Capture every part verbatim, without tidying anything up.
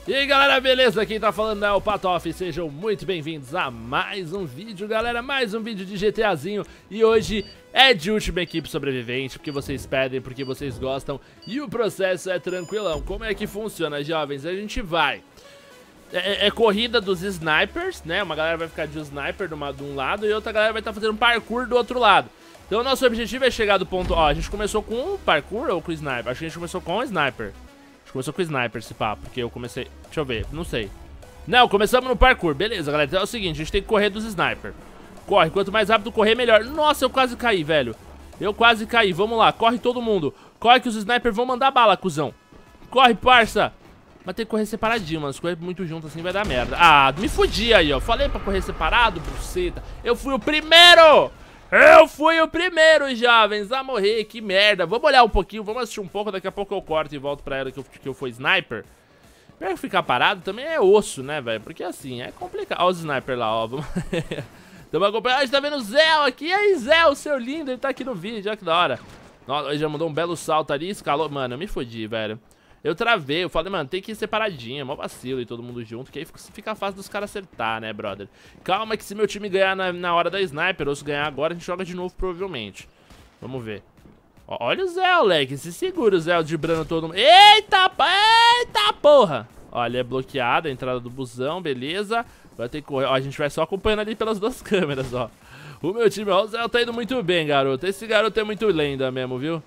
E aí galera, beleza? Quem tá falando é o Patof, sejam muito bem-vindos a mais um vídeo, galera, mais um vídeo de GTAzinho. E hoje é de última equipe sobrevivente, porque vocês pedem, porque vocês gostam. E o processo é tranquilão. Como é que funciona, jovens? A gente vai... É, é corrida dos snipers, né? Uma galera vai ficar de sniper de, uma, de um lado e outra galera vai estar tá fazendo parkour do outro lado. Então o nosso objetivo é chegar do ponto... Ó, a gente começou com o parkour ou com o sniper? Acho que a gente começou com o sniper. Começou com o sniper esse papo, porque eu comecei... Deixa eu ver, não sei. Não, começamos no parkour, beleza, galera. Então é o seguinte, a gente tem que correr dos sniper. Corre, quanto mais rápido correr, melhor. Nossa, eu quase caí, velho. Eu quase caí, vamos lá, corre todo mundo. Corre que os sniper vão mandar bala, cuzão. Corre, parça. Mas tem que correr separadinho, mano. Se correr muito junto assim vai dar merda. Ah, me fudi aí, ó. Falei pra correr separado, buceta. Eu fui o primeiro! Eu fui o primeiro, jovens, a morrer, que merda. Vamos olhar um pouquinho, vamos assistir um pouco. Daqui a pouco eu corto e volto pra ela que eu, que eu fui sniper. Pra ficar parado também é osso, né, velho? Porque assim, é complicado. Olha os sniper lá, ó. Vamos... Tamo acompanhando. A gente tá vendo o Zé aqui. E aí, Zé, o seu lindo, ele tá aqui no vídeo, olha que da hora. Nossa, ele já mandou um belo salto ali, escalou. Mano, eu me fodi, velho. Eu travei, eu falei, mano, tem que ir separadinho, mó vacilo e todo mundo junto, que aí fica fácil dos caras acertar, né, brother? Calma que se meu time ganhar na, na hora da sniper, ou se ganhar agora, a gente joga de novo, provavelmente. Vamos ver. Ó, olha o Zé, moleque, se segura o Zé, driblando todo mundo. Eita, eita porra! Olha, é bloqueada a entrada do busão, beleza. Vai ter que correr, ó, a gente vai só acompanhando ali pelas duas câmeras, ó. O meu time, ó, o Zé tá indo muito bem, garoto. Esse garoto é muito lenda mesmo, viu?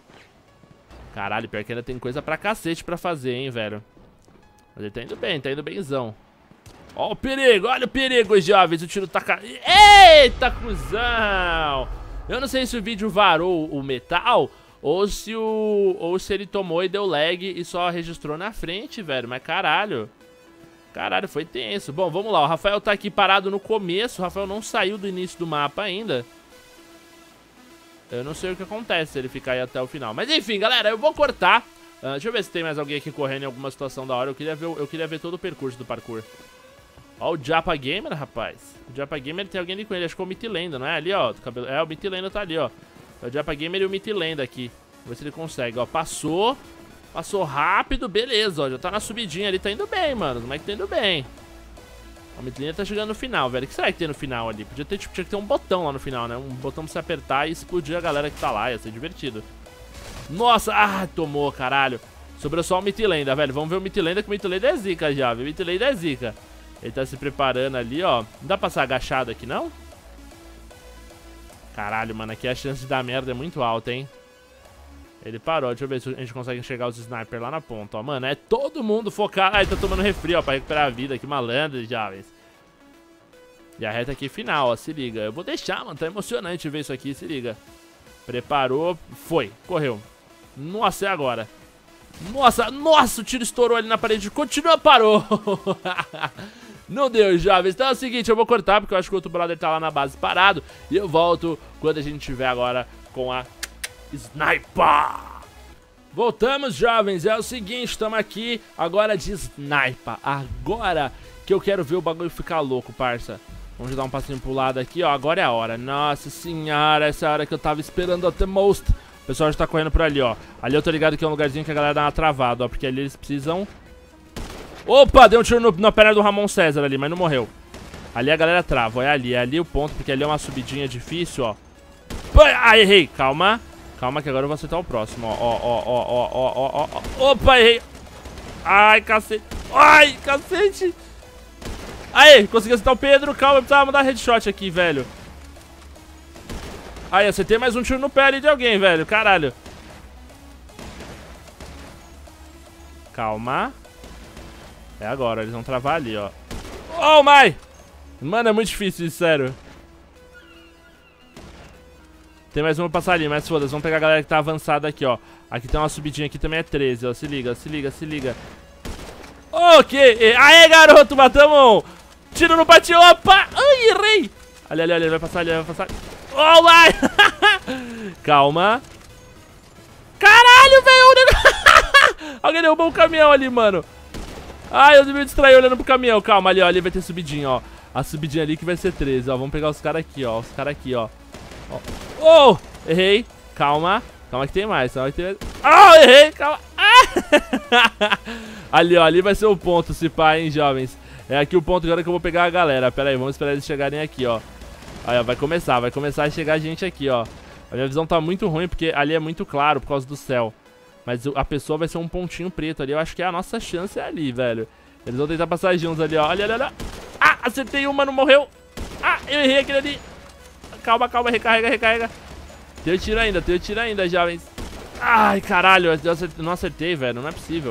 Caralho, pior que ainda tem coisa pra cacete pra fazer, hein, velho. Mas ele tá indo bem, tá indo benzão. Ó o perigo, olha o perigo, jovens. O tiro tá... Ca... Eita, cuzão! Eu não sei se o vídeo varou o metal ou se o... ou se ele tomou e deu lag e só registrou na frente, velho. Mas caralho. Caralho, foi tenso. Bom, vamos lá. O Rafael tá aqui parado no começo. O Rafael não saiu do início do mapa ainda. Eu não sei o que acontece se ele ficar aí até o final. Mas enfim, galera, eu vou cortar. uh, Deixa eu ver se tem mais alguém aqui correndo em alguma situação da hora. Eu queria ver, eu queria ver todo o percurso do parkour. Ó o Japa Gamer, rapaz. O Japa Gamer tem alguém ali com ele. Acho que é o Mythilenda, não é? Ali, ó, do cabelo... É, o Mythilenda tá ali, ó. É o Japa Gamer e o Mythilenda aqui. Vamos ver se ele consegue, ó. Passou. Passou rápido, beleza, ó. Já tá na subidinha ali, tá indo bem, mano. Como é que tá indo bem? A Mythilenda tá chegando no final, velho. O que será que tem no final ali? Podia ter, tipo, tinha que ter um botão lá no final, né? Um botão pra você apertar e explodir a galera que tá lá. Ia ser divertido. Nossa! Ah, tomou, caralho. Sobrou só o Mythilenda, velho. Vamos ver o Mythilenda, que o Mythilenda é zica já, viu? O Mythilenda é zica. Ele tá se preparando ali, ó. Não dá pra ser agachado aqui, não? Caralho, mano. Aqui a chance de dar merda é muito alta, hein? Ele parou. Deixa eu ver se a gente consegue enxergar os snipers lá na ponta, ó. Mano, é todo mundo focado. Ah, ele tá tomando refri, ó, pra recuperar a vida. Que malandro, jovens. E a reta aqui final, ó. Se liga. Eu vou deixar, mano. Tá emocionante ver isso aqui. Se liga. Preparou. Foi. Correu. Nossa, é agora. Nossa, nossa, o tiro estourou ali na parede. Continua, parou. Não deu, jovens. Então é o seguinte, eu vou cortar porque eu acho que o outro brother tá lá na base parado. E eu volto quando a gente tiver agora com a Sniper! Voltamos, jovens, é o seguinte, estamos aqui agora de Sniper. Agora que eu quero ver o bagulho ficar louco, parça. Vamos dar um passinho pro lado aqui, ó, agora é a hora. Nossa senhora, essa é a hora que eu tava esperando até most. O pessoal já tá correndo por ali, ó. Ali eu tô ligado que é um lugarzinho que a galera dá uma travada, ó, porque ali eles precisam... Opa, deu um tiro no, na perna do Ramon César ali, mas não morreu. Ali a galera trava, ó, é ali, é ali o ponto, porque ali é uma subidinha difícil, ó. Ah, errei, calma. Calma que agora eu vou acertar o próximo, ó, ó, ó, ó, ó, ó, ó, ó. Opa, errei. Ai, cacete. Ai, cacete. Aí, consegui acertar o Pedro. Calma, eu precisava mandar headshot aqui, velho. Aí, acertei mais um tiro no pé ali de alguém, velho. Caralho. Calma. É agora, eles vão travar ali, ó. Oh, my. Mano, é muito difícil isso, sério. Tem mais uma pra passar ali, mas foda-se, vamos pegar a galera que tá avançada aqui, ó. Aqui tem uma subidinha aqui, também é treze, ó. Se liga, se liga, se liga. Ok. Aê, garoto, matamos. Tiro no bate, opa. Ai, errei. Ali, ali, ali, ele vai passar ali, vai passar. Oh, my. Calma. Caralho, velho. Alguém derrubou um caminhão ali, mano. Ai, eu devia me distrair olhando pro caminhão. Calma, ali, ó, ali vai ter subidinha, ó. A subidinha ali que vai ser treze, ó. Vamos pegar os caras aqui, ó. Os caras aqui, ó. Oh, errei. Calma. Calma que tem mais. Calma que tem mais. Oh, errei. Calma. Ah! Ali, ó, ali vai ser o ponto, se pá, hein, jovens. É aqui o ponto agora que eu vou pegar a galera. Pera aí, vamos esperar eles chegarem aqui, ó. Aí, ó, vai começar, vai começar a chegar gente aqui, ó. A minha visão tá muito ruim, porque ali é muito claro, por causa do céu. Mas a pessoa vai ser um pontinho preto ali. Eu acho que é a nossa chance ali, velho. Eles vão tentar passar juntos ali, ó. Olha, olha, olha. Ah, acertei uma, não morreu. Ah, eu errei aquele ali. Calma, calma, recarrega, recarrega. Tenho tiro ainda, tenho tiro ainda, jovens. Ai, caralho, eu acertei, não acertei, velho. Não é possível.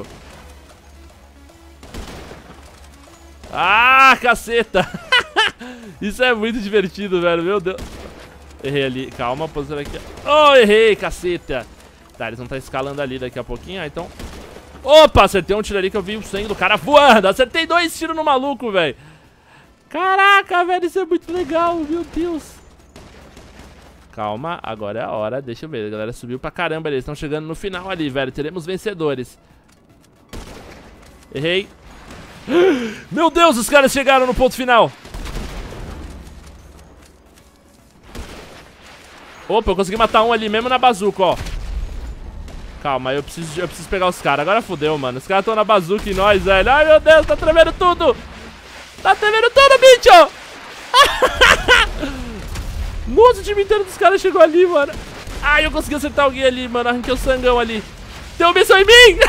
Ah, caceta. Isso é muito divertido, velho. Meu Deus. Errei ali. Calma, posição aqui. Oh, errei, caceta. Tá, eles vão estar escalando ali daqui a pouquinho. Ah, então... Opa, acertei um tiro ali que eu vi o sangue do cara voando. Acertei dois tiros no maluco, velho. Caraca, velho, isso é muito legal. Meu Deus. Calma, agora é a hora. Deixa eu ver, a galera subiu pra caramba. Eles estão chegando no final ali, velho. Teremos vencedores. Errei. Meu Deus, os caras chegaram no ponto final. Opa, eu consegui matar um ali mesmo na bazuca, ó. Calma, eu preciso, eu preciso pegar os caras. Agora fodeu, mano. Os caras estão na bazuca e nós, velho. Ai, meu Deus, tá tremendo tudo. Tá tremendo tudo, bicho. Nossa, o time inteiro dos caras chegou ali, mano. Ai, eu consegui acertar alguém ali, mano. Arranquei o sangão ali. Deu missão em mim.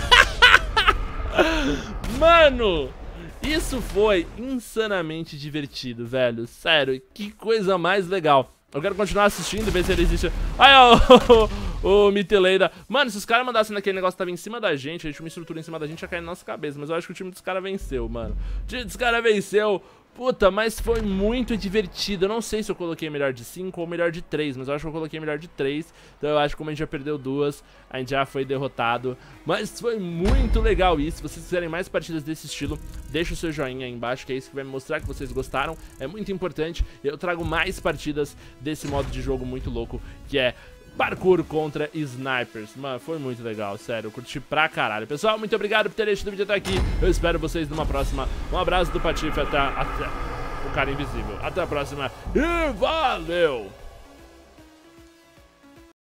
Mano, isso foi insanamente divertido, velho. Sério, que coisa mais legal. Eu quero continuar assistindo, ver se ele existe. Ai, ó, o, o Miteleira. Mano, se os caras mandassem naquele negócio que tava em cima da gente, a gente tinha uma estrutura em cima da gente, ia cair na nossa cabeça. Mas eu acho que o time dos caras venceu, mano. O time dos caras venceu. Puta, mas foi muito divertido. Eu não sei se eu coloquei melhor de cinco ou melhor de três, mas eu acho que eu coloquei melhor de três. Então eu acho que como a gente já perdeu duas, a gente já foi derrotado. Mas foi muito legal isso. Se vocês quiserem mais partidas desse estilo, deixa o seu joinha aí embaixo, que é isso que vai me mostrar que vocês gostaram. É muito importante. Eu trago mais partidas desse modo de jogo muito louco, que é parkour contra snipers. Mano, foi muito legal, sério, eu curti pra caralho. Pessoal, muito obrigado por terem assistido o vídeo até aqui. Eu espero vocês numa próxima. Um abraço do Patife, até, até o cara invisível. Até a próxima e valeu!